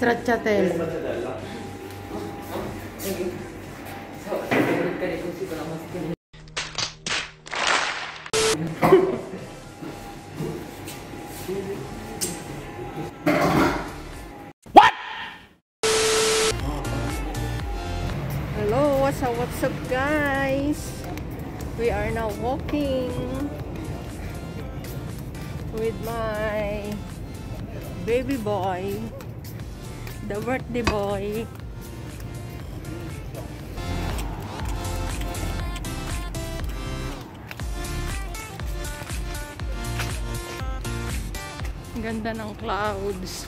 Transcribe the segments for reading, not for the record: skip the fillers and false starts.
Stracciatella. What? Hello, what's up guys? We are now walking with my baby boy, the birthday boy. Ganda ng clouds.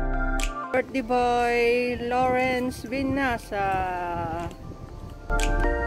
Birthday boy Lawrence Binasa.